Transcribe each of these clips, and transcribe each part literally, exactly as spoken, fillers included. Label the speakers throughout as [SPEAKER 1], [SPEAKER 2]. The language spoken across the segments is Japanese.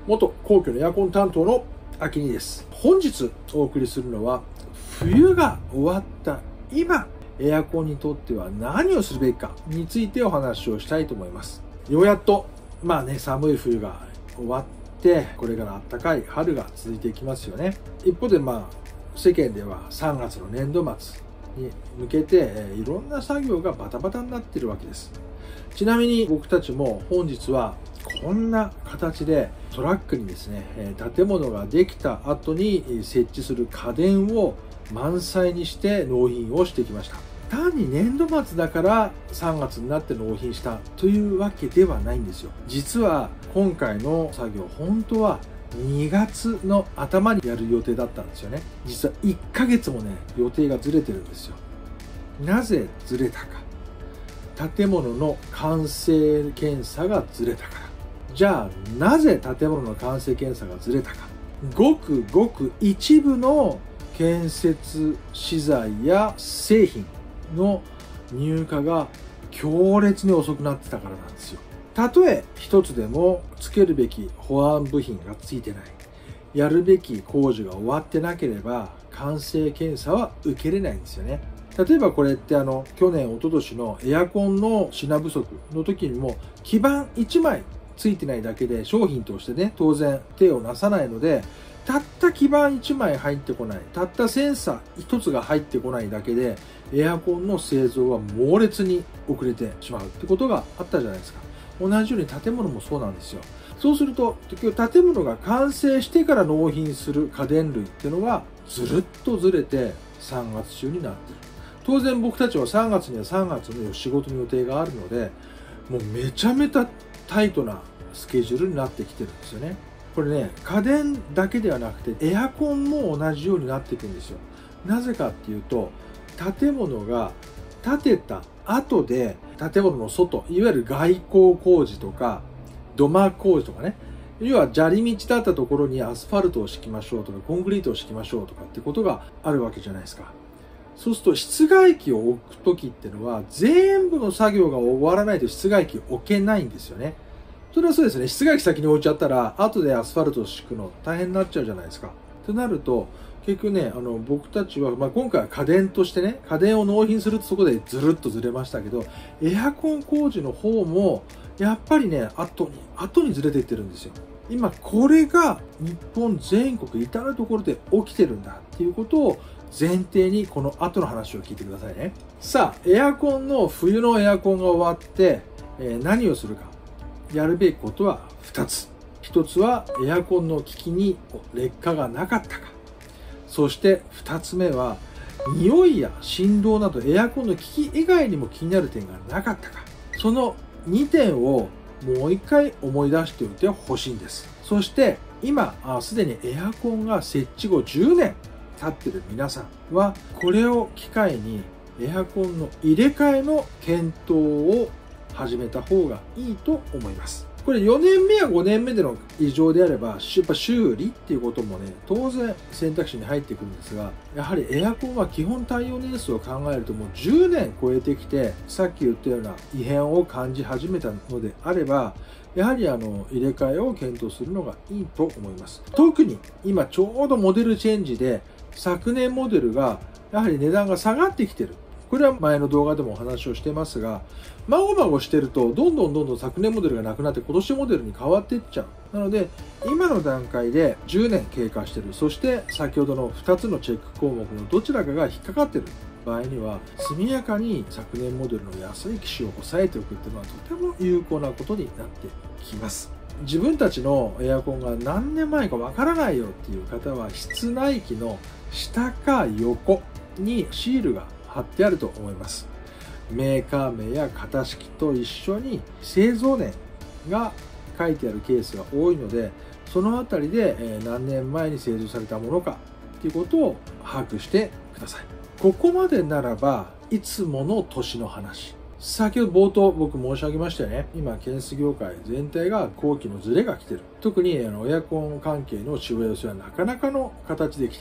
[SPEAKER 1] 元皇居のエアコン担当の秋にです。本日お送りするのは、冬が終わった今、エアコンにとっては何をするべきかについてお話をしたいと思います。ようやっと、まあね、寒い冬が終わって、これから暖かい春が続いていきますよね。一方でまあ、世間ではさんがつの年度末に向けて、いろんな作業がバタバタになっているわけです。ちなみに僕たちも本日はこんな形でトラックにですね、建物ができた後に設置する家電を満載にして納品をしてきました。単に年度末だからさんがつになって納品したというわけではないんですよ。実は今回の作業、本当はにがつの頭にやる予定だったんですよね。実はいっかげつもね、予定がずれてるんですよ。なぜずれたか。建物の完成検査がずれたから。じゃあなぜ建物の完成検査がずれたか。ごくごく一部の建設資材や製品の入荷が強烈に遅くなってたからなんですよ。たとえ一つでもつけるべき保安部品がついてない、やるべき工事が終わってなければ完成検査は受けれないんですよね。例えばこれってあの去年一昨年のエアコンの品不足の時にも基板いちまいついてないだけで商品としてね、当然手をなさないので、たった基板いちまい入ってこない、たったセンサーひとつが入ってこないだけでエアコンの製造は猛烈に遅れてしまうってことがあったじゃないですか。同じように建物もそうなんですよ。そうすると結局建物が完成してから納品する家電類っていうのはずるっとずれてさんがつ中になっている。当然僕たちはさんがつにはさんがつの仕事の予定があるので、もうめちゃめちゃタイトなスケジュールになってきてるんですよね。これね、家電だけではなくてエアコンも同じようになっていくんですよ。なぜかっていうと、建物が建てた後で建物の外、いわゆる外構工事とか土間工事とかね、要は砂利道だったところにアスファルトを敷きましょうとかコンクリートを敷きましょうとかってことがあるわけじゃないですか。そうすると室外機を置く時っていうのは全部の作業が終わらないと室外機を置けないんですよね。それはそうですね。室外機先に置いちゃったら後でアスファルトを敷くの大変になっちゃうじゃないですか。となると結局ね、あの僕たちは、まあ、今回は家電としてね、家電を納品するとそこでずるっとずれましたけど、エアコン工事の方もやっぱりね、後に後にずれていってるんですよ。今これが日本全国至るところで起きてるんだっていうことを前提にこの後の話を聞いてくださいね。さあ、エアコンの冬のエアコンが終わって、えー、何をするか。やるべきことはふたつ。ひとつはエアコンの機器に劣化がなかったか。そしてふたつめは匂いや振動などエアコンの機器以外にも気になる点がなかったか。そのにてんをもう一回思い出しておいてほしいんです。そして今すでにエアコンが設置後じゅうねん経ってる皆さんはこれを機会にエアコンの入れ替えの検討を始めた方がいいと思います。これよねんめやごねんめでの異常であれば、やっぱ修理っていうこともね、当然選択肢に入ってくるんですが、やはりエアコンは基本耐用年数を考えるともうじゅうねん超えてきて、さっき言ったような異変を感じ始めたのであれば、やはりあの入れ替えを検討するのがいいと思います。特に今ちょうどモデルチェンジで、昨年モデルがやはり値段が下がってきてる。これは前の動画でもお話をしてますが、まごまごしてるとどんどんどんどん昨年モデルがなくなって今年モデルに変わっていっちゃう。なので今の段階でじゅうねん経過してる。そして先ほどのふたつのチェック項目のどちらかが引っかかってる場合には、速やかに昨年モデルの安い機種を抑えておくっていうのはとても有効なことになってきます。自分たちのエアコンが何年前かわからないよっていう方は、室内機の下か横にシールが貼ってあると思います。メーカー名や型式と一緒に製造年が書いてあるケースが多いので、そのあたりで何年前に製造されたものかということを把握してください。ここまでならばいつもの年の話。先ほど冒頭僕申し上げましたよね。今建設業界全体が工期のズレが来てる。特にあのエアコン関係のしわ寄せはなかなかの形で来てる。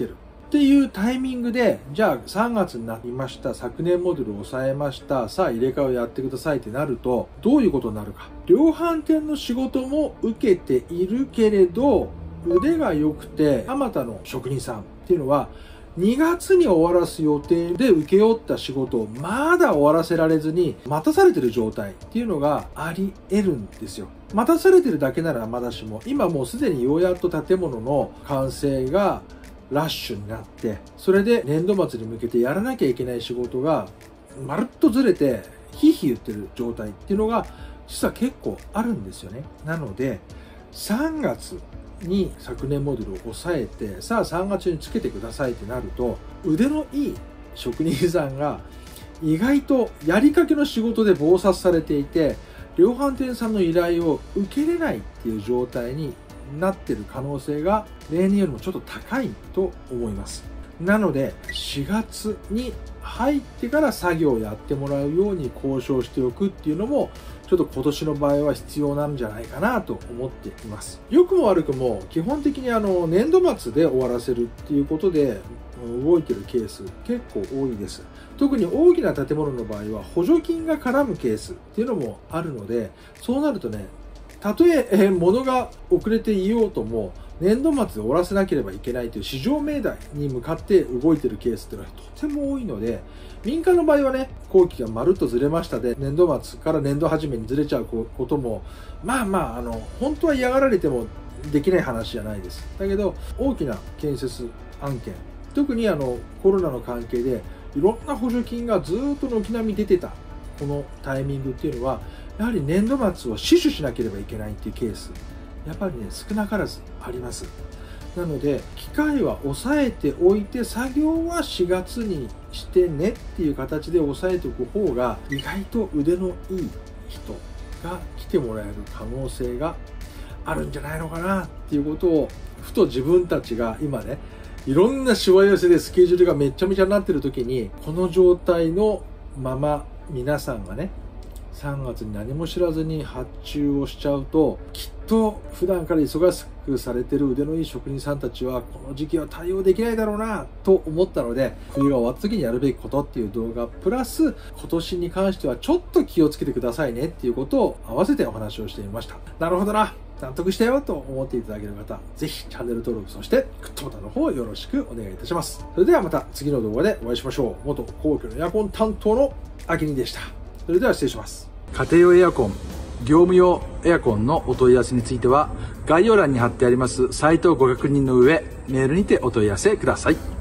[SPEAKER 1] っていうタイミングで、じゃあさんがつになりました。昨年モデルを抑えました。さあ入れ替えをやってくださいってなると、どういうことになるか。量販店の仕事も受けているけれど、腕が良くて、あまたの職人さんっていうのは、にがつに終わらす予定で請け負った仕事をまだ終わらせられずに待たされてる状態っていうのがあり得るんですよ。待たされてるだけならまだしも、今もうすでにようやっと建物の完成がラッシュになって、それで年度末に向けてやらなきゃいけない仕事がまるっとずれてヒーヒー言ってる状態っていうのが実は結構あるんですよね。なのでさんがつに昨年モデルを抑えて、さあさんがつにつけてくださいってなると、腕のいい職人さんが意外とやりかけの仕事で忙殺されていて、量販店さんの依頼を受けれないっていう状態になってる可能性が例年よりもちょっと高いと思います。なのでしがつに入ってから作業をやってもらうように交渉しておくっていうのも、ちょっと今年の場合は必要なんじゃないかなと思っています。良くも悪くも基本的にあの年度末で終わらせるっていうことで動いてるケース結構多いです。特に大きな建物の場合は補助金が絡むケースっていうのもあるので、そうなるとね、たとえ物が遅れていようとも年度末で終わらせなければいけないという市場命題に向かって動いているケースっていうのはとても多いので、民間の場合はね、工期がまるっとずれましたで、年度末から年度始めにずれちゃうことも、まあまあ、あの、本当は嫌がられてもできない話じゃないです。だけど、大きな建設案件、特にあの、コロナの関係で、いろんな補助金がずっと軒並み出てた、このタイミングっていうのは、やはり年度末を死守しなければいけないっていうケース、やっぱりね、少なからずあります。なので、機械は抑えておいて、作業はしがつにしてねっていう形で抑えておく方が、意外と腕のいい人が来てもらえる可能性があるんじゃないのかなっていうことを、ふと自分たちが今ね、いろんなしわ寄せでスケジュールがめちゃめちゃになってる時に、この状態のまま皆さんがね、さんがつに何も知らずに発注をしちゃうと、きっと普段から忙しくされてる腕のいい職人さんたちはこの時期は対応できないだろうなと思ったので、冬が終わった時にやるべきことっていう動画プラス、今年に関してはちょっと気をつけてくださいねっていうことを合わせてお話をしてみました。なるほどな、納得したよと思っていただける方、ぜひチャンネル登録、そしてグッドボタンの方よろしくお願いいたします。それではまた次の動画でお会いしましょう。元皇居のエアコン担当のあきにでした。それでは失礼します。
[SPEAKER 2] 家庭用エアコン、業務用エアコンのお問い合わせについては、概要欄に貼ってありますサイトをご確認の上、メールにてお問い合わせください。